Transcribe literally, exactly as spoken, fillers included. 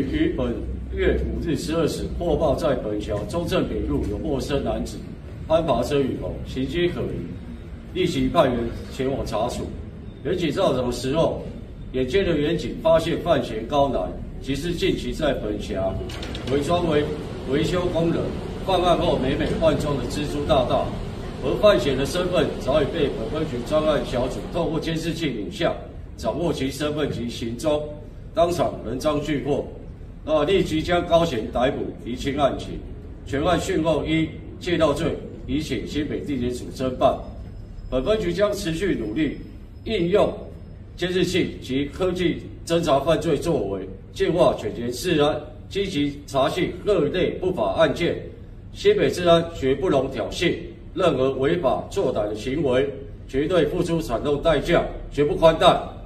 于本月五日十二时获报，在本桥中正北路有陌生男子攀爬车雨棚，行迹可疑，立即派员前往查处。远警到场的时候，眼尖的远警发现范闲高男即是近期在本桥伪装为维修工人，犯案后美美换装的蜘蛛大大。而范闲的身份早已被本分局专案小组透过监视器影像掌握其身份及行踪，当场人赃俱获。那立即将高嫌逮捕，厘清案情。全案讯后依窃盗罪移请新北地检署侦办。本分局将持续努力应用监视器及科技侦查犯罪作为，净化犬劫治安，积极查缉各类不法案件。新北治安绝不容挑衅，任何违法作歹的行为，绝对付出惨痛代价，绝不宽待。